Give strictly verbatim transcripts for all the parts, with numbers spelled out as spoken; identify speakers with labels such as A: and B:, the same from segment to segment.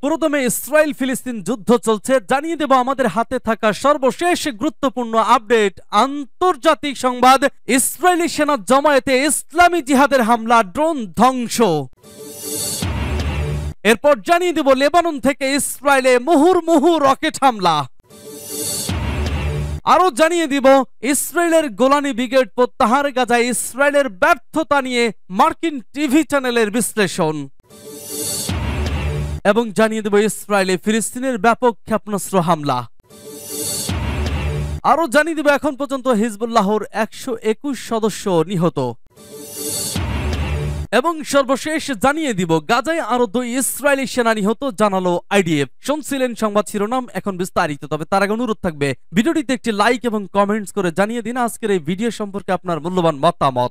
A: পুরোদমে ইসরায়েল ফিলিস্তিন যুদ্ধ চলছে, জানিয়ে দেব আমাদের হাতে থাকা সর্বশেষ গুরুত্বপূর্ণ আপডেট। আন্তর্জাতিক সংবাদ, ইসরায়েলি সেনা জমায়েতে ইসলামী জিহাদের হামলা, ড্রোন ধ্বংস। এরপর জানিয়ে দেব লেবানন থেকে ইসরায়েলে মুহুর্মুহু রকেট হামলা। আরো জানিয়ে দিব ইসরায়েলের গোলানি ব্রিগেড প্রত্যাহার, গাজায় ইসরায়েলের ব্যর্থতা নিয়ে মার্কিন টিভি চ্যানেলের বিশ্লেষণ এবং জানিয়ে দেব ইসরায়েলে ফিলিস্তিনের ব্যাপক ক্ষেপণাস্ত্র হামলা। আরো জানিয়ে দেব এখন পর্যন্ত হিজবুল্লাহর একশো একুশ সদস্য নিহত এবং সর্বশেষ জানিয়ে দিব গাজায় আরো দুই ইসরায়েলি সেনা নিহত, জানালো আইডিএফ। শুনছিলেন সংবাদ শিরোনাম, এখন বিস্তারিত। তবে তার আগে অনুরোধ থাকবে ভিডিওটিতে একটি লাইক এবং কমেন্টস করে জানিয়ে দিন আজকের এই ভিডিও সম্পর্কে আপনার মূল্যবান মতামত।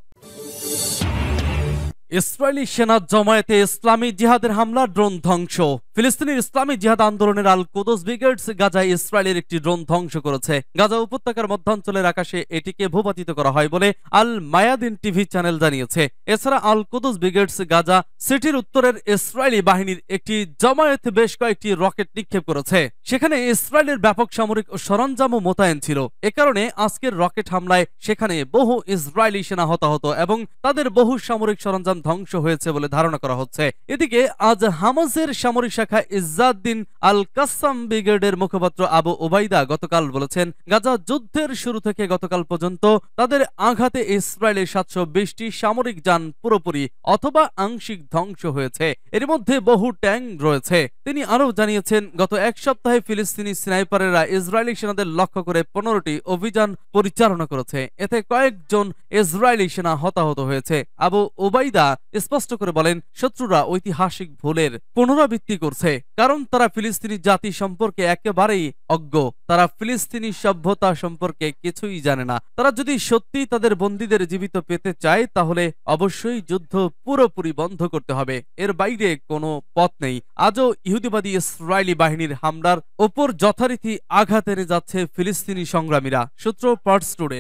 A: ইসরায়েলি সেনা জমায়েতে ইসলামী জিহাদের হামলা, ড্রোন ধ্বংস। ফিলিস্তিনের ইসলামী জিহাদ আন্দোলনের আল কুদস ব্রিগেডস গাজায় ইসরায়েলের একটি ড্রোন ধ্বংস করেছে। গাজা উপত্যকার মধ্যাঞ্চলের আকাশে এটিকে ভূপাতিত করা হয় বলে আল মায়াদিন টিভি চ্যানেল জানিয়েছে। এছাড়া আল কুদস ব্রিগেডস গাজা সিটির উত্তরের ইসরায়েলি বাহিনীর একটি জমায়েতে বেশ কয়েকটি রকেট নিক্ষেপ করেছে। সেখানে ইসরায়েলের ব্যাপক সামরিক সরঞ্জামও মোতায়েন ছিল। এ কারণে আজকের রকেট হামলায় সেখানে বহু ইসরায়েলি সেনা হতাহত এবং তাদের বহু সামরিক সরঞ্জাম ধ্বংস হয়েছে বলে ধারণা করা হচ্ছে। এদিকে আজ হামাসের সামরিক শাখা ইজ্জাদ্দিন আল কাসাম ব্রিগেডের মুখপাত্র আবু ওবাইদা গতকাল বলেছেন, গাজা যুদ্ধের শুরু থেকে গতকাল পর্যন্ত তাদের আঘাতে ইসরায়েলের সাতশো বিশটি সামরিক যান পুরোপুরি অথবা আংশিক ধ্বংস হয়েছে, এর মধ্যে বহু ট্যাঙ্ক রয়েছে। তিনি আরও জানিয়েছেন, গত এক সপ্তাহে ফিলিস্তিনি স্নাইপারেরা ইসরায়েলি সেনাদের লক্ষ্য করে পনেরোটি অভিযান পরিচালনা করেছে, এতে কয়েকজন ইসরায়েলি সেনা হতাহত হয়েছে। আবু ওবাইদা স্পষ্ট করে বলেন, শত্রুরা ঐতিহাসিক ভুলের পুনরাবৃত্তি করছে, কারণ তারা ফিলিস্তিনি জাতি সম্পর্কে একেবারেই অজ্ঞ। তারা ফিলিস্তিনি সভ্যতা সম্পর্কে কিছুই জানে না। তারা যদি সত্যি তাদের বন্দীদের জীবিত পেতে চায় তাহলে অবশ্যই যুদ্ধ পুরোপুরি বন্ধ করতে হবে, এর বাইরে কোনো পথ নেই। আজও ইহুদিবাদী ইসরায়েলি বাহিনীর হামলার ওপর যথারীতি আঘাত এনে যাচ্ছে ফিলিস্তিনি সংগ্রামীরা। সূত্র পার্টস টুডে।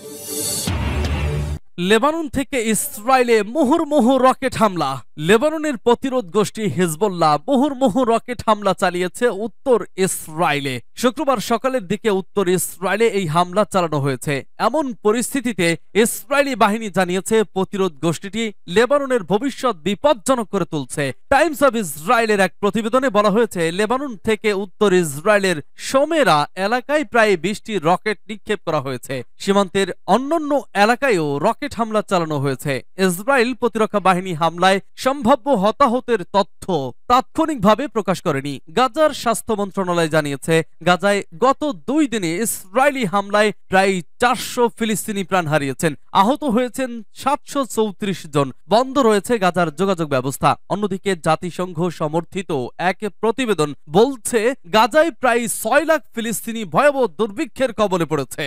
A: লেবানন থেকে ইসরায়েলে মুহুর্মুহু রকেট হামলা। লেবাননের প্রতিরোধ গোষ্ঠী হিজবুল্লাহ মুহুর্মুহু রকেট হামলা চালিয়েছে উত্তর ইসরায়েলে। শুক্রবার সকালের দিকে উত্তর ইসরায়েলে এই হামলা চালানো হয়েছে। এমন পরিস্থিতিতে ইসরায়েলি বাহিনী জানিয়েছে প্রতিরোধ গোষ্ঠীটি লেবাননের ভবিষ্যৎ বিপজ্জনক করে তুলছে। টাইমস অব ইসরায়েলের এক প্রতিবেদনে বলা হয়েছে, লেবানন থেকে উত্তর ইসরায়েলের সোমেরা এলাকায় প্রায় বিশটি রকেট নিক্ষেপ করা হয়েছে। সীমান্তের অন্যান্য এলাকায়ও রকেট হামলা চালানো হয়েছে। ইসরায়েল প্রতিরক্ষা বাহিনী হামলায় সম্ভাব্য হতাহতের তথ্য তাৎক্ষণিকভাবে প্রকাশ করেনি। গাজার স্বাস্থ্য মন্ত্রণালয় জানিয়েছে, গাজায় গত দুই দিনে ইসরায়েলি হামলায় প্রায় চারশো ফিলিস্তিনি প্রাণ হারিয়েছেন, আহত হয়েছেন সাতশো চৌত্রিশ জন। বন্ধ রয়েছে গাজার যোগাযোগ ব্যবস্থা। অন্যদিকে জাতিসংঘ সমর্থিত এক প্রতিবেদন বলছে, গাজায় প্রায় ছয় লাখ ফিলিস্তিনি ভয়াবহ দুর্ভিক্ষের কবলে পড়েছে।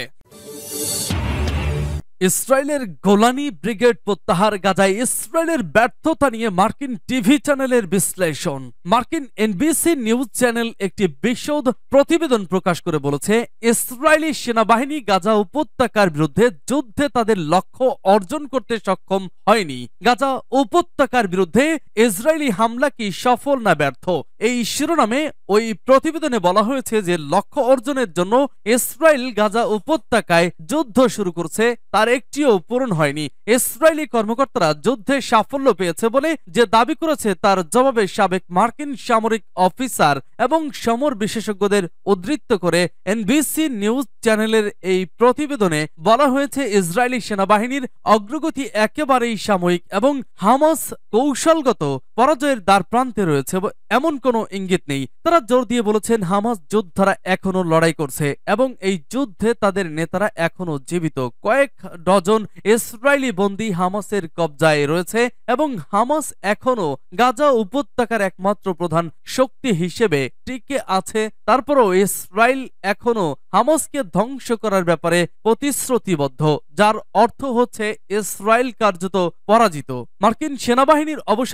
A: ইসরায়েলের গোলানি ব্রিগেড প্রত্যাহার, গাজায় ইসরায়েলের ব্যর্থতা নিয়ে মার্কিন টিভি চ্যানেলের বিশ্লেষণ। মার্কিন এনবিসি নিউজ চ্যানেল একটি বিশদ প্রতিবেদন প্রকাশ করে বলেছে, ইসরায়েলি সেনাবাহিনী গাজা উপত্যকার বিরুদ্ধে যুদ্ধে তাদের লক্ষ্য অর্জন করতে সক্ষম হয়নি। গাজা উপত্যকার বিরুদ্ধে ইসরায়েলি হামলা কি সফল না ব্যর্থ? এই শিরোনামে ওই প্রতিবেদনে বলা হয়েছে যে লক্ষ্য অর্জনের জন্য ইসরায়েল গাজা উপত্যকায় যুদ্ধ শুরু করছে, তার একটিও পূরণ হয়নি। ইসরায়েলি কর্মকর্তারা যুদ্ধে সাফল্য পেয়েছে বলে যে দাবি করেছে, তার জবাবে সাবেক মার্কিন সামরিক অফিসার এবং সমর বিশেষজ্ঞদের উদ্ধৃত করে এনবিসি নিউজ চ্যানেলের এই প্রতিবেদনে বলা হয়েছে, ইসরায়েলি সেনাবাহিনীর অগ্রগতি একেবারেই সাময়িক এবং হামাস কৌশলগত পরাজয়ের দ্বারপ্রান্তে রয়েছে এমন কোনো ইঙ্গিত নেই। তারা জোর দিয়ে বলেছেন, হামাস যোদ্ধারা এখনো লড়াই করছে এবং এই যুদ্ধে তাদের নেতারা এখনো জীবিত। কয়েক ডজন ইসরায়েলি বন্দী হামাসের কবজায় রয়েছে এবং হামাস এখনো গাজা উপত্যকার একমাত্র প্রধান শক্তি হিসেবে টিকে আছে। তারপরও ইসরায়েল এখনো হামাসকে ধ্বংস করার ব্যাপারে প্রতিশ্রুতিবদ্ধ, যার অর্থ হচ্ছে ইসরায়েল কার্যত পরাজিত। মার্কিন সেনাবাহিনীর অবসরপ্রাপ্ত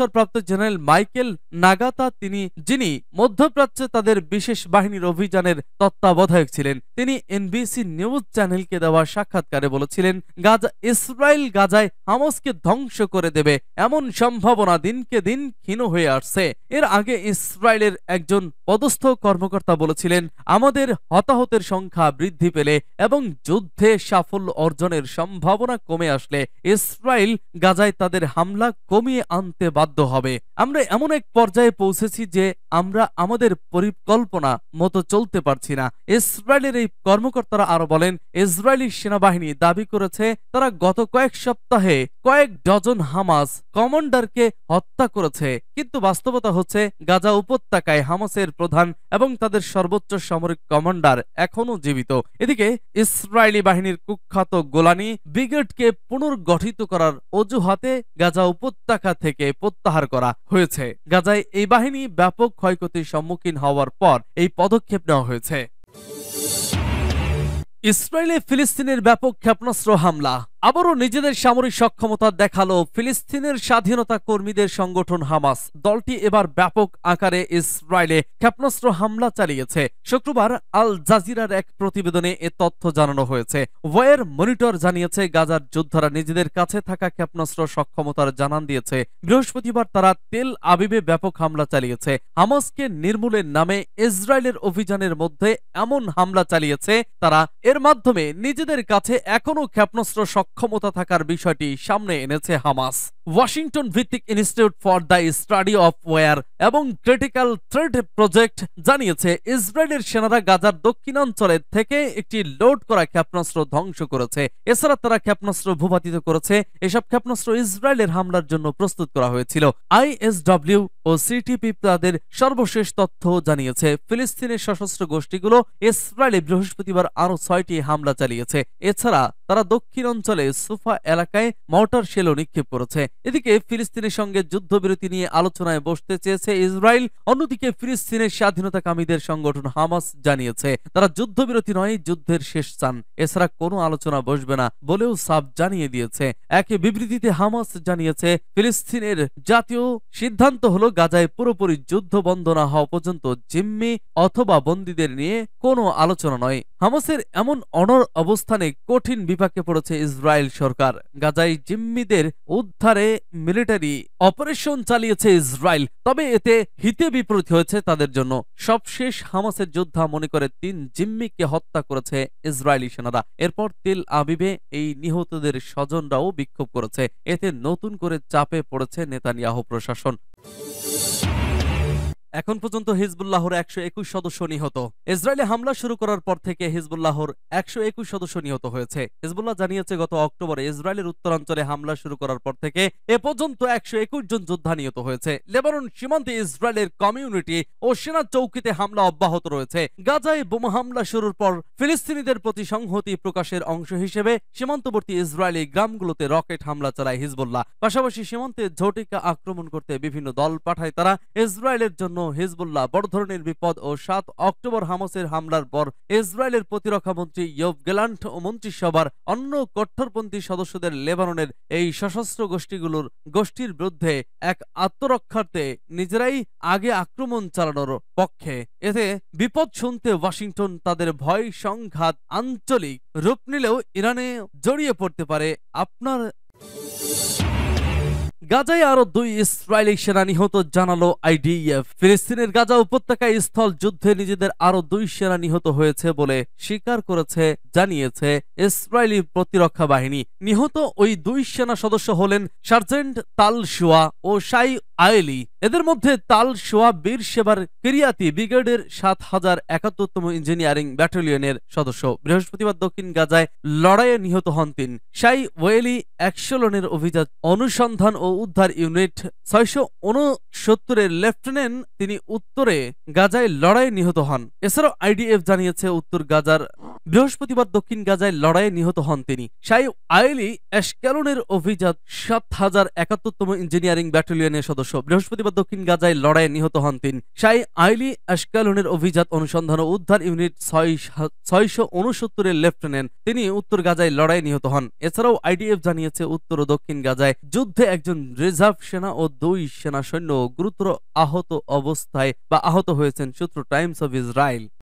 A: জেনারেল মাইকেল নাগাতা, তিনি যিনি মধ্যপ্রাচ্যে তাদের বিশেষ বাহিনীর অভিযানের তত্ত্বাবধায়ক ছিলেন, তিনি এনবিসি নিউজ চ্যানেলকে দেওয়া সাক্ষাৎকারে বলেছিলেন, গাজা ইসরায়েল গাজায় হামাসকে ধ্বংস করে দেবে এমন সম্ভাবনা দিনকে দিন ক্ষীণ হয়ে আসছে। এর আগে ইসরায়েলের একজন পদস্থ কর্মকর্তা বলেছিলেন, আমাদের হতাহতের সংখ্যা বৃদ্ধি পেলে এবং যুদ্ধে সাফল্য অর্জনের সম্ভাবনা কমে আসলে ইসরায়েল গাজায় তাদের হামলা কমিয়ে আনতে বাধ্য হবে। আমরা এমন এক পর্যায়ে পৌঁছেছি যে আমরা আমাদের পরিকল্পনা মতো চলতে পারছি না। ইসরায়েলের এই কর্মকর্তারা আরো বলেন, ইসরায়েলি সেনাবাহিনী দাবি করেছে তারা গত কয়েক সপ্তাহে কয়েক ডজন হামাস কমান্ডারকে হত্যা করেছে, কিন্তু বাস্তবতা হচ্ছে গাজা উপত্যকায় হামাসের প্রধান এবং তাদের সর্বোচ্চ সামরিক কমান্ডার এখনো জীবিত। এদিকে ইসরায়েলি বাহিনীর কুখ্যাত গোলানি ব্রিগেডকে পুনর্গঠিত করার অজুহাতে গাজা উপত্যকা থেকে প্রত্যাহার করা হয়েছে। গাজায় এই বাহিনী ব্যাপক ক্ষয়ক্ষতির সম্মুখীন হওয়ার পর এই পদক্ষেপ নেওয়া হয়েছে। ইসরায়েলে ফিলিস্তিনের ব্যাপক ক্ষেপণাস্ত্র হামলা। আবারও নিজেদের সামরিক সক্ষমতা দেখালো ফিলিস্তিনের স্বাধীনতা কর্মীদের সংগঠন হামাস। দলটি এবার ব্যাপক আকারে ইসরায়েলে ক্ষেপণাস্ত্র হামলা চালিয়েছে। শুক্রবার আল জাজিরার এক প্রতিবেদনে এ তথ্য জানানো হয়েছে। ওয়ার মনিটর জানিয়েছে, গাজার যোদ্ধারা নিজেদের কাছে থাকা ক্ষেপণাস্ত্র সক্ষমতার জানান দিয়েছে। বৃহস্পতিবার তারা তেল আবিবে ব্যাপক হামলা চালিয়েছে। হামাসকে নির্মূলের নামে ইসরায়েলের অভিযানের মধ্যে এমন হামলা চালিয়েছে তারা এর মাধ্যমে নিজেদের কাছে এখনো ক্ষেপণাস্ত্র ক্ষমতা থাকার বিষয়টি সামনে এনেছে হামাস। ওয়াশিংটন ভিত্তিক institute for the study of war এবং ক্রিটিক্যাল থ্রেড প্রজেক্ট জানিয়েছে, ইসরায়েলের সেনারা গাজার দক্ষিণাঞ্চলের থেকে একটি লোড করা ক্ষেপণাস্ত্র ধ্বংস করেছে। এছাড়া তারা ক্ষেপণাস্ত্র ভূপাতিত করেছে। এসব ক্ষেপণাস্ত্র ইসরায়েলের হামলার জন্য প্রস্তুত করা হয়েছিল। আইএসডব্লিউ ও সিটিপি তাদের সর্বশেষ তথ্য জানিয়েছে। ফিলিস্তিনের সশস্ত্র গোষ্ঠীগুলো ইসরায়েলে বৃহস্পতিবার আরো ছয়টি হামলা চালিয়েছে। এছাড়া তারা দক্ষিণ অঞ্চলে সুফা এলাকায় মর্টার শেলও নিক্ষেপ করেছে। এদিকে ফিলিস্তিনের সঙ্গে যুদ্ধবিরতি নিয়ে আলোচনায় বসতে চেয়েছে ইসরায়েল। অন্যদিকে ফিলিস্তিনের স্বাধীনতাকামীদের সংগঠন হামাস জানিয়েছে তারা যুদ্ধবিরতি নয়, যুদ্ধের শেষ চান। এছাড়া কোনো আলোচনা বসবে না বলেও সাফ জানিয়ে দিয়েছে। এক বিবৃতিতে হামাস জানিয়েছে, ফিলিস্তিনের জাতীয় সিদ্ধান্ত হলো গাজায় পুরোপুরি যুদ্ধ বন্ধ না হওয়া পর্যন্ত জিম্মি অথবা বন্দীদের নিয়ে কোনো আলোচনা নয়। হামাসের এমন অনড় অবস্থানে কঠিন বিপাকে পড়েছে ইসরায়েল সরকার। গাজায় জিম্মিদের উদ্ধারে মিলিটারি অপারেশন চালিয়েছে ইসরায়েল, তবে এতে হিতে বিপরীত হয়েছে তাদের জন্য। সবশেষ হামাসের যোদ্ধা মনে করে তিন জিম্মিকে হত্যা করেছে ইসরায়েলি সেনারা। এরপর তেল আবিবে এই নিহতদের স্বজনরাও বিক্ষোভ করেছে। এতে নতুন করে চাপে পড়েছে নেতানিয়াহু প্রশাসন। এখন পর্যন্ত হিজবুল্লাহর একশো একুশ সদস্য নিহত। ইসরায়েলে হামলা শুরু করার পর থেকে হিজবুল্লাহর একশো একুশ সদস্য নিহত হয়েছে। হিজবুল্লাহ জানিয়েছে, গত অক্টোবরে ইসরায়েলের উত্তরাঞ্চলে হামলা শুরু করার পর থেকে এ পর্যন্ত একশো একুশ জন যোদ্ধা নিহত হয়েছে। লেবানন সীমান্তে ইসরায়েলের কমিউনিটি ও সেনা চৌকিতে হামলা অব্যাহত রয়েছে। গাজায় বোমা হামলা শুরুর পর ফিলিস্তিনিদের প্রতি সংহতি প্রকাশের অংশ হিসেবে সীমান্তবর্তী ইসরায়েলি গ্রামগুলোতে রকেট হামলা চালায় হিজবুল্লাহ। পাশাপাশি সীমান্তে ঝটিকা আক্রমণ করতে বিভিন্ন দল পাঠায় তারা। ইসরায়েলের জন্য হিজবুল্লাহ বড় ধরনের বিপদ ও সাত অক্টোবর হামাসের হামলার পর ইসরায়েলের প্রতিরক্ষা মন্ত্রী ইয়োভ গ্যালান্ট ও মন্ত্রিসভার অন্য কট্টরপন্থী সদস্যদের লেবাননের এই সশস্ত্র গোষ্ঠীগুলোর গোষ্ঠীর বিরুদ্ধে এক আত্মরক্ষার্থে নিজেরাই আগে আক্রমণ চালানোর পক্ষে। এতে বিপদ শুনতে ওয়াশিংটন তাদের ভয় সংঘাত আঞ্চলিক রূপ নিলেও ইরানে জড়িয়ে পড়তে পারে। আপনার গাজায় আরো দুই ইসরায়েলি সেনা নিহত জানালো আইডিএফ। ফিলিস্তিনের গাজা উপত্যকায় স্থল যুদ্ধে নিজেদের আরো দুই সেনা নিহত হয়েছে বলে স্বীকার করেছে জানিয়েছে ইসরায়েলি প্রতিরক্ষা বাহিনী। নিহত ওই দুই সেনা সদস্য হলেন সার্জেন্ট তাল শুয়া ও শাই আয়েলি। এদের মধ্যে তাল শুয়া বীর সেবার কিরিয়াতি ব্রিগেডের সাত হাজার একাত্তরতম ইঞ্জিনিয়ারিং ব্যাটালিয়নের সদস্য। বৃহস্পতিবার দক্ষিণ গাজায় লড়াইয়ে নিহত হন তিন। শাই ওয়েলি একশলনের অভিযান অনুসন্ধান ও উদ্ধার ইউনিট ছয়শো উনসত্তরের লেফটেন্যান্ট, তিনি উত্তরে গাজায় লড়াইয়ে নিহত হন। এছাড়াও আইডিএফ জানিয়েছে উত্তর গাজার বৃহস্পতিবার দক্ষিণ গাজায় লড়াইয়ে নিহত হন তিনি। শাই আইলি এশকেলনের অভিজাত সাত হাজার একাত্তরতম ইঞ্জিনিয়ারিং ব্যাটালিয়নের সদস্য। বৃহস্পতিবার দক্ষিণ গাজায় লড়াইয়ে নিহত হন তিনি। শাই আইলি এশকেলনের অভিজাত অনুসন্ধান ও উদ্ধার ইউনিট ছয়শো উনসত্তরের লেফটেন্যান্ট। তিনি উত্তর গাজায় লড়াইয়ে নিহত হন। এছাড়াও আইডিএফ জানিয়েছে উত্তর ও দক্ষিণ গাজায় যুদ্ধে একজন রিজার্ভ সেনা ও দুই সেনা সৈন্য গুরুতর আহত অবস্থায় বা আহত হয়েছেন। সূত্র টাইমস অব ইসরায়েল।